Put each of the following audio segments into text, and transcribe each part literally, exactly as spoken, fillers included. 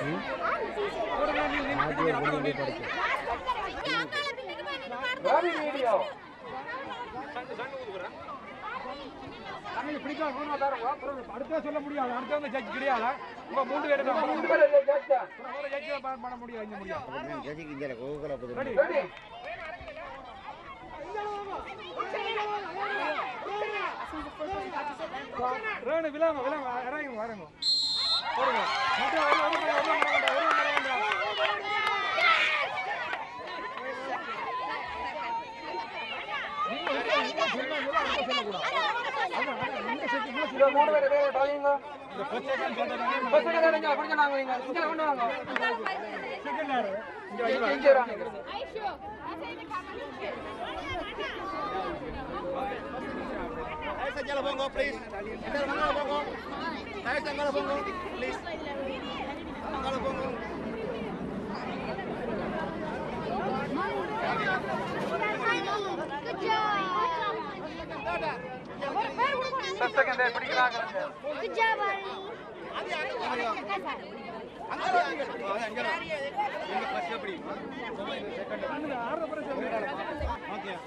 அடுத்த சொல்ல முடியாது. அடுத்த வந்து ஜட்ஜ் கிடையாது. உங்க மூன்று பேர் மூன்று பேர் ஜட்ஜ் தான். ஒரு ஜட்ஜ் பண்ண முடியாது. இங்க முடியாது. ஜட்ஜிக்கு இங்க கோகுல போடு. ரெடி. ரேணு விலாம விலாம இறங்க வரங்க. போடுங்க. மொத்த ஒரு ஒரு ஒரு ஒரு மூணு பேர் பேர் டாலிங்க. இந்த பச்சைக்கன் சொல்றாங்க. பச்சைக்கன் இங்க அப்படிங்க நாங்க இங்க இங்க கொண்டு வாங்க. செகண்டர். இங்க இங்க வராங்க. ஐஷோ. ஐஷோ ஜல போங்க ப்ளீஸ். இங்க வாங்க போங்க. ஐஷோ அங்க போங்க ப்ளீஸ். அங்க போங்க. Good job. First second there பிடிக்கறாங்க. Good job Ali. அது அங்க அங்க அங்க நீங்க ஃபர்ஸ்ட் பிடி. செகண்ட் அங்க ஆறு பர சொல்லுங்க. ஓகே.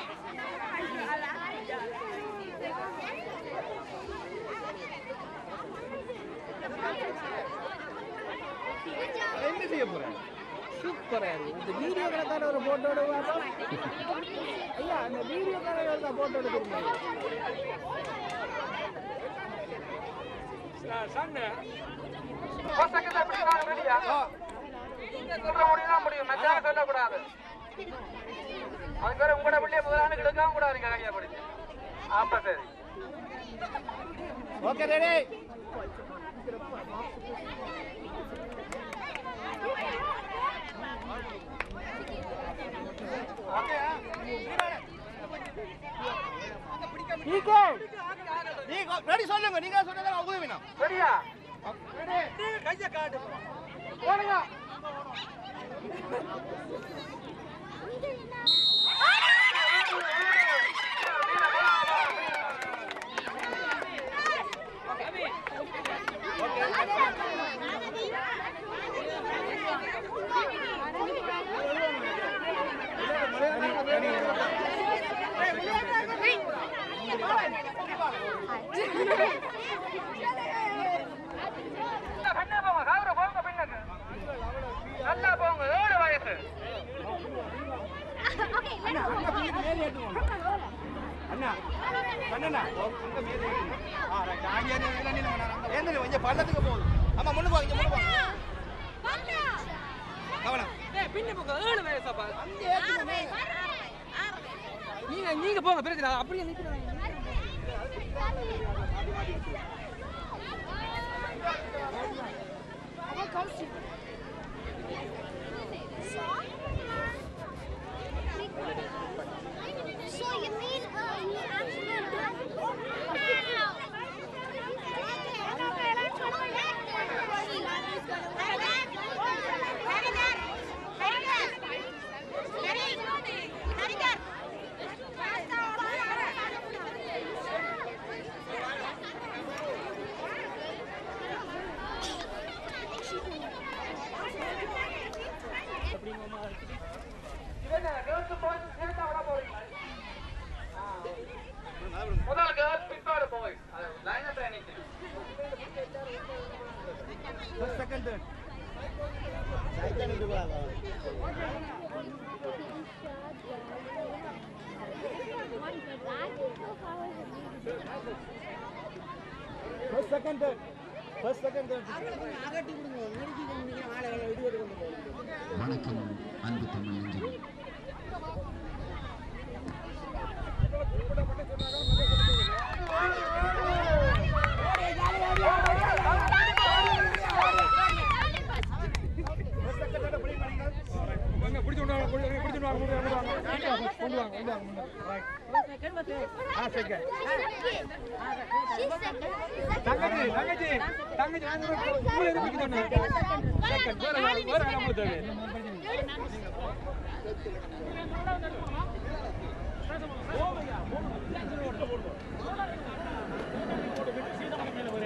என்ன செய்ய போறேன்? சூப்பரா இருக்கு. இந்த வீடியோ கலக்கான ஒரு போட்டோ எடுவாங்க. ஐயா அந்த வீடியோ கலக்கான போட்டோ எடுக்கறீங்க. சன்ன பசங்க எப்படி வாங்க ரெடியா? நீங்க சொல்ற முடியுமா முடியும். மச்சான சொல்ல கூடாது. அதுக்கு உங்களோட பிள்ளைய முதலான எடுக்காம கூடாது நீங்க கையா பிடிச்சு. ஆப்பா சரி. Okay ready. ஓகே நீங்க நீங்க ரெடி சொல்லுங்க. நீங்க சொன்னதா உதவினா ரெடியா? ரெடி. கைய காட்டு போடுங்க. நல்லா போங்க. ஏழு வயசு அண்ணா அண்ணா அங்க மேலே ஆ ரைட் ஆடியா நீ நீ ஏந்திர கொஞ்சம் பள்ளத்துக்கு போகுது. ஆமா முன்னுக்கு வாங்க முன்னுக்கு வாங்க. கவனம். ஏய் பின்ன போங்க. ஏழு வயசப்பா. அங்க ஏத்துங்க. நீங்க நீங்க போங்க பிரச்சனை அப்படியே நிக்கிறீங்க. I can't see. So you mean uh, you actually முதல் கேர்ள்ஸ் பிற்பாடு boys line up training first second third cycle எடுவாங்க. First second third first second third அகட்டி விடுங்க. நெருக்கி நீங்க ஆளை இது எடுங்க. வணக்கம் அன்பு தமிழ் நெஞ்சம்.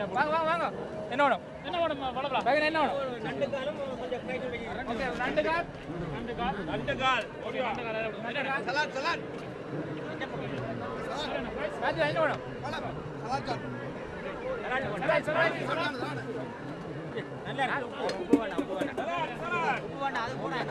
வாங்க வாங்க வாங்க என்ன வேணும் என்ன வேணும் வளவளா பையன் என்ன வேணும் ரெண்டு காலும் கொஞ்சம் ஃப்ரைட் வைங்க ஓகே ரெண்டு கால் ரெண்டு கால் ரெண்டு கால் ஓகே ரெண்டு கால் ரெண்டு கால் சலாட் சலாட் சலாட் என்ன வேணும் சலாட் சலாட் சலாட் சலாட் நல்லா இருக்கு உப்பு வேணாம் உப்பு வேணாம் சலாட் உப்பு வேணாம் அது போடாத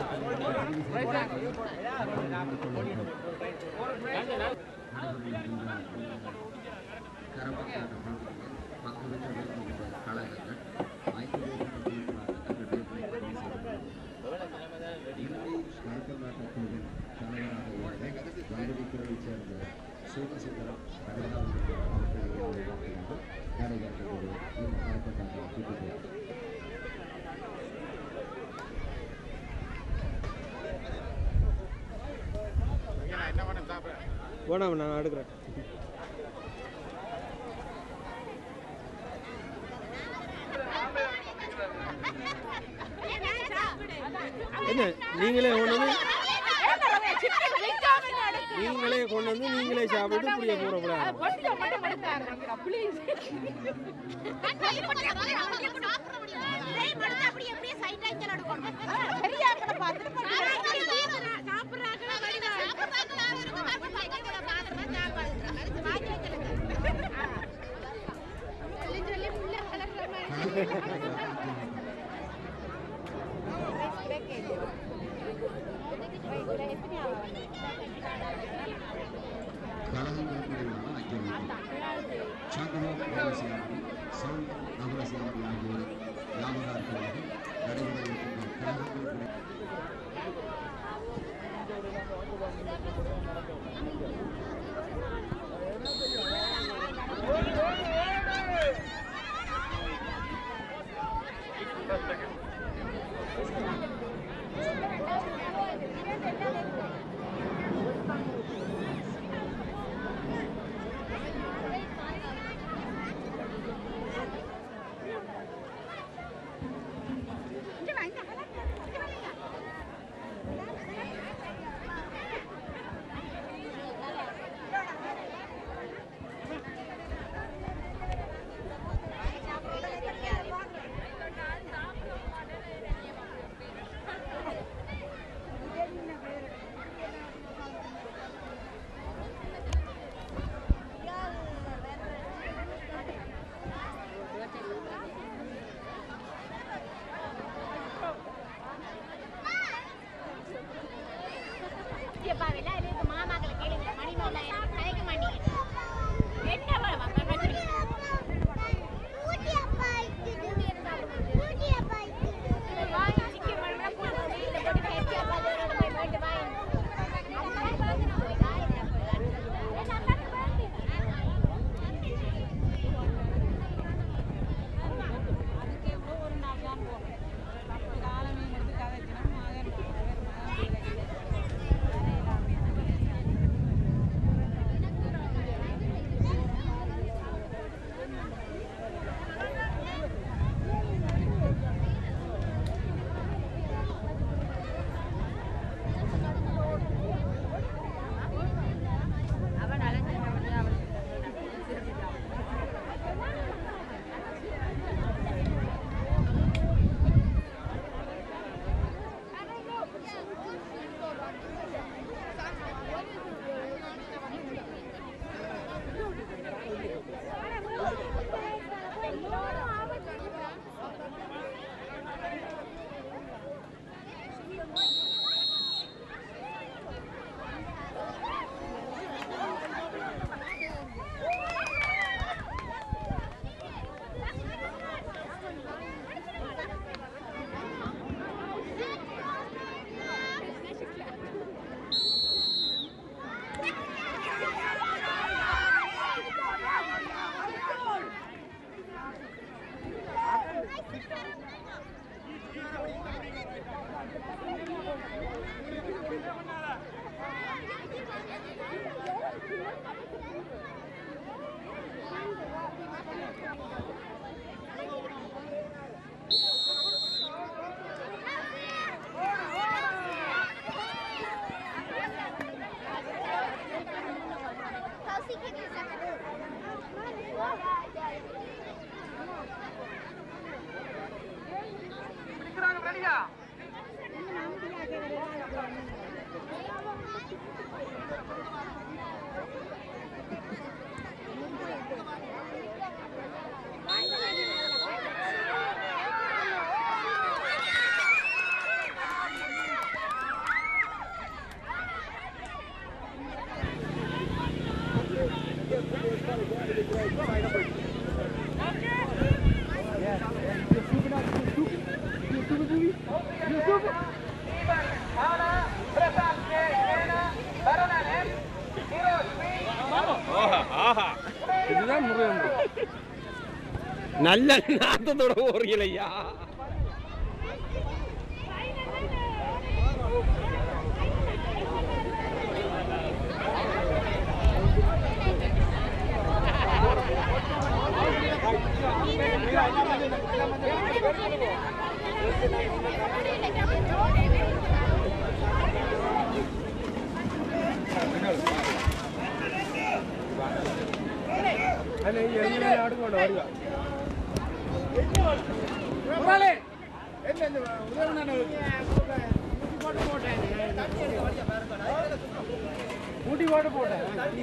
சோமசுந்தரம் வேணாம் நான் எடுக்கிறேன். என்ன நீங்களே கொண்டு வந்து நீங்களே கொண்டு வந்து நீங்களே சாப்பிட்டு புரிய போறப்படா இதுதான் முருகன் நல்ல நாத்தத்தோட ஓரியலையா ஆடுங்கோட வருவா ஊட்டி போட்டு போட்டேன்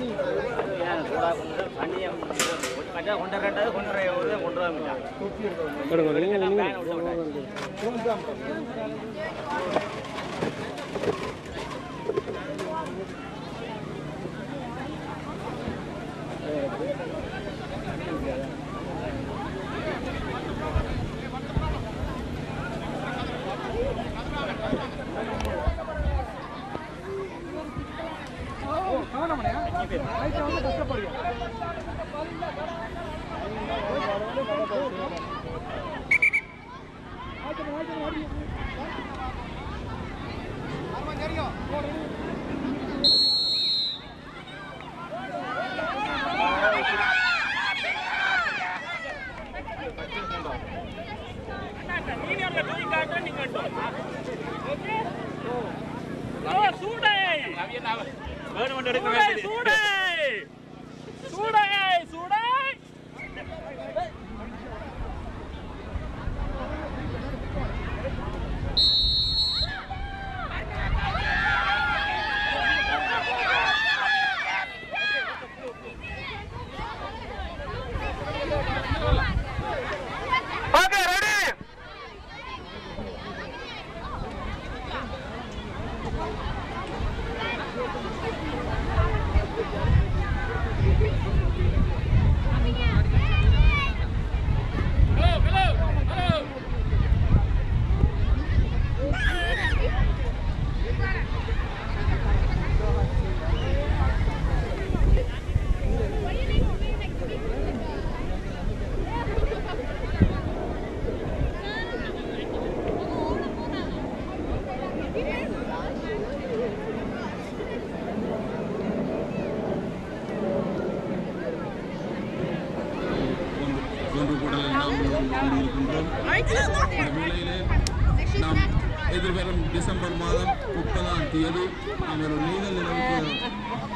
எதிர்வரும் டிசம்பர் மாதம் முப்பதாம் தேதி அவர் நீதல் நிலவுக்கு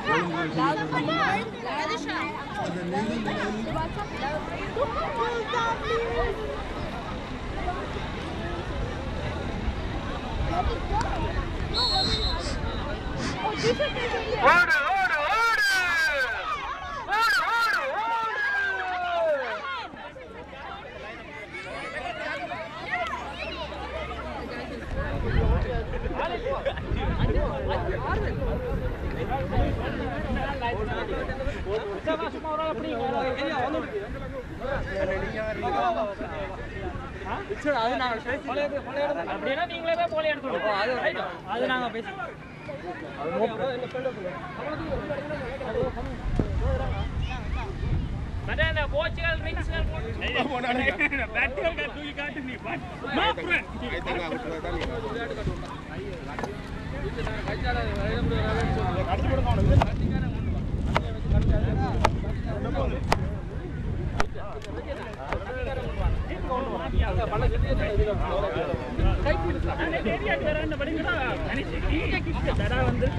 அந்த நீதல் நிலவில் போர்ச்சுகல் ரிங்ஸ் பேட்டரி தூக்கி காட்டு நீ வந்து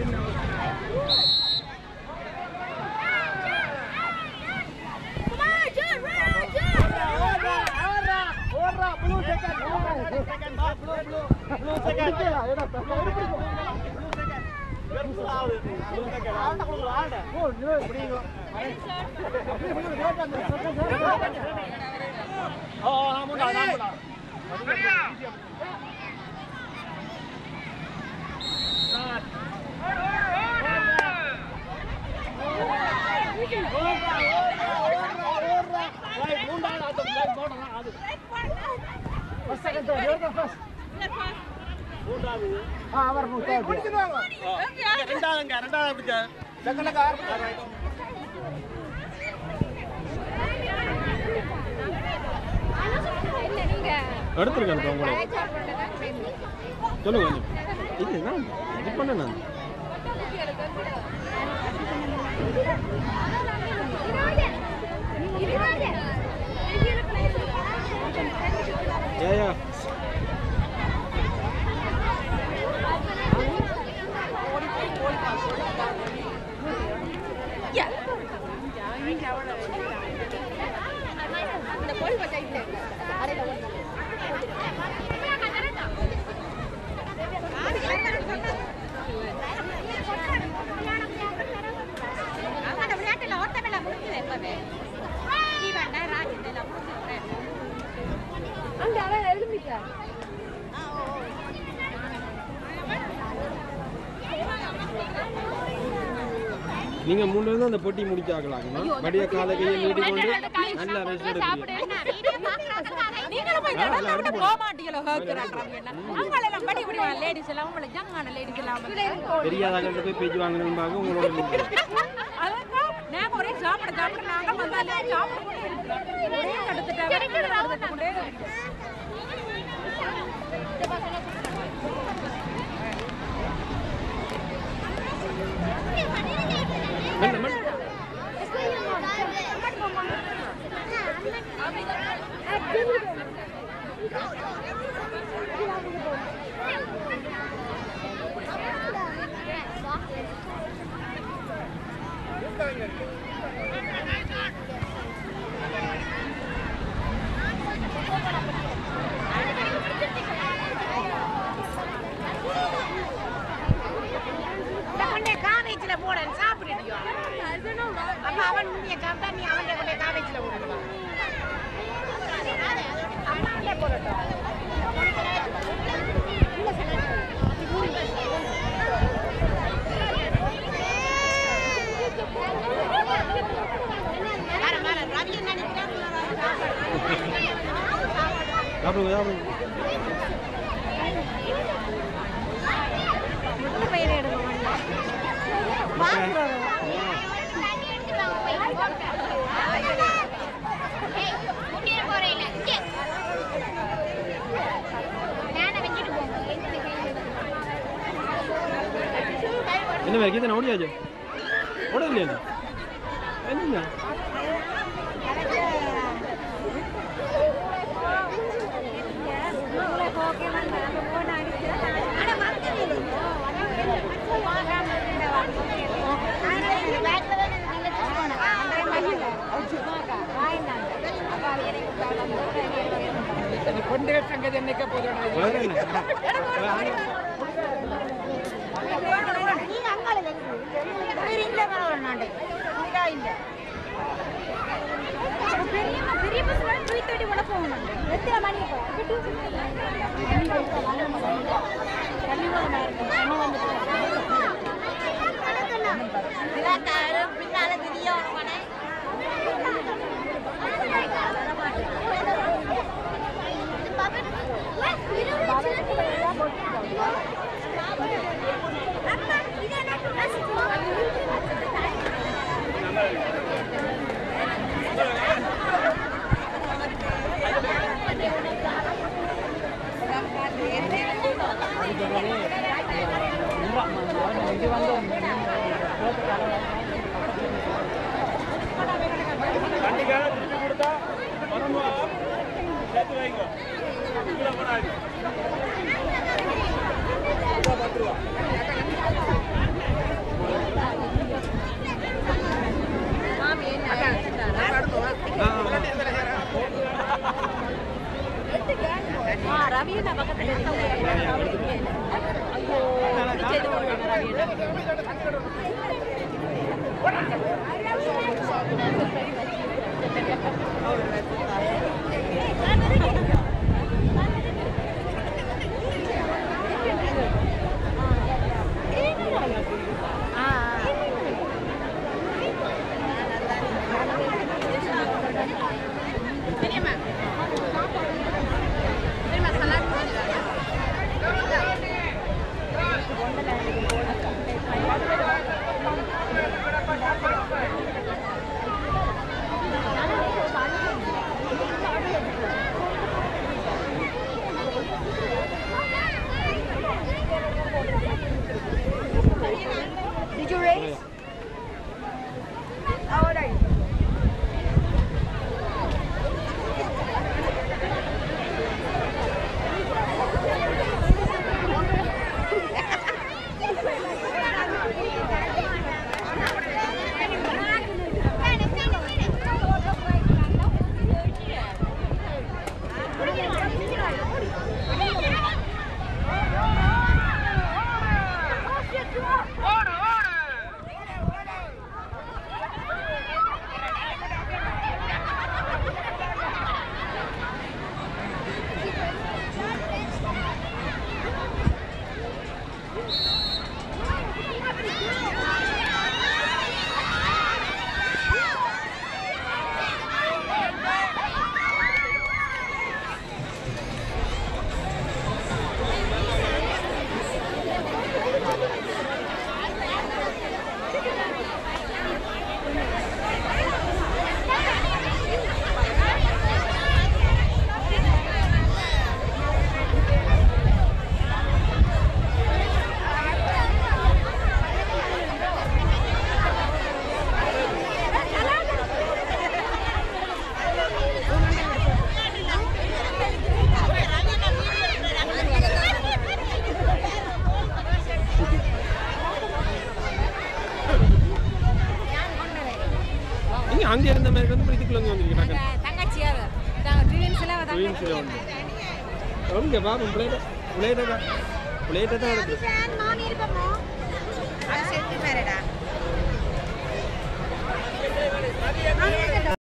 எடுத்துருக்கேன் உங்களை சொல்லுங்க இது நான் இது பண்ண நான் ஏயா நீங்க மூணு வந்து அந்த பொட்டி முடிச்சாக்கலாம் மடிய கால கையை நீட்டி கொண்டு நல்லா ரெஸ்ட் எடுப்பீங்க நீங்களும் போய் கடல்ல போக மாட்டீங்களோ ஹேக்கறாங்க அவங்கள எல்லாம் படி படி லேடிஸ் எல்லாம் அவங்கள ஜங்கான லேடிஸ் எல்லாம் பெரியாதாங்க போய் பேச்சு வாங்கணும் பாக்க உங்களோட அதங்க நான் ஒரே சாப்பிட சாப்பிட நாங்க வந்தாலே சாப்பிட ஒரே எடுத்துட்டாங்க எடுத்துட்டு கொண்டே மண்ண மண்ண காலேஜ்ல போறேன் சாப்பிடுறியோ அப்ப அவன் நீ சாப்பிட்டா நீ அவன் கொண்டே காலேஜ்ல போடுவா அம்மாலே போறடா வர வர ரவி என்ன நினைக்கிறான் சாப்பிடுங்க சாப்பிடுங்க பையன் எடுங்க வாங்க என்ன வேற கிட்ட ஓடியாச்சு ஓடலையா என்ன பெரிய பஸ் த்ரீ தேர்ட்டி உள்ள போகணும் எத்தனை மணி பின்னால திரிய எடுத்து ரவியண்ணா பக்கத்துல ஐயோ செய்து போடுவாங்க Did you race? How old are you? அங்கே இருந்த மாதிரி வந்து இதுக்குள்ள வந்து வந்திருக்கீங்க தங்கச்சியார் ட்வின்ஸ் எல்லாம் ட்வின்ஸ் வந்து ஓகே பாப்போம் பிளேட் பிளேட் தான் பிளேட் தான் இருக்கு மாமி இருப்போம் அது செட்டு மேரடா